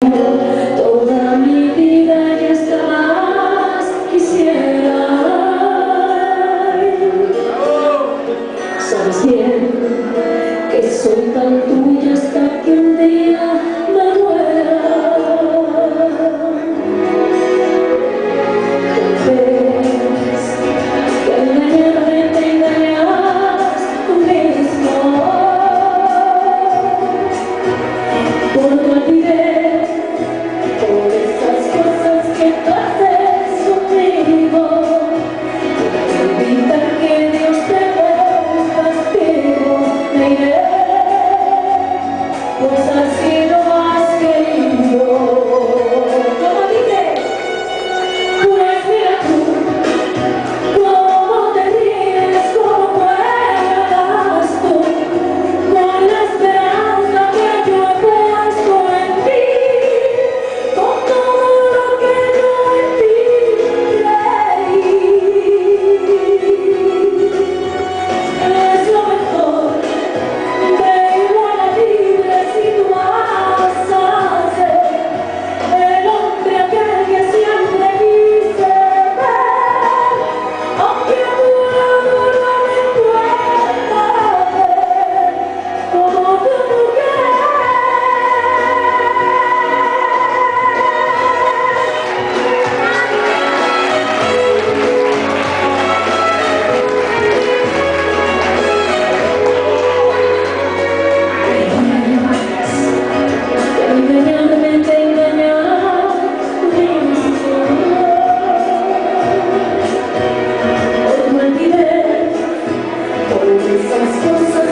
Toda mi vida y hasta más quisiera. Sabes bien que soy tan tuya hasta que un día me muera. Ves que al engañarme te engañas tú mismo. Por tu altivez, por esas cosas que tú haces conmigo, evita que Dios te dé un castigo. Me iré, pues así lo has querido. Como dice, pues mira tú, cómo te ríes, cómo juegas tú, con la esperanza que yo he puesto en ti, con todo lo que yo en ti creí. Es lo mejor, de igual a libre si tú vas a ser el hombre aquel que siempre quise ver, aunque a tu lado no me pueda ver como tú quieres. Engañarme te engañas mismo. Por tu altivez, por esas cosas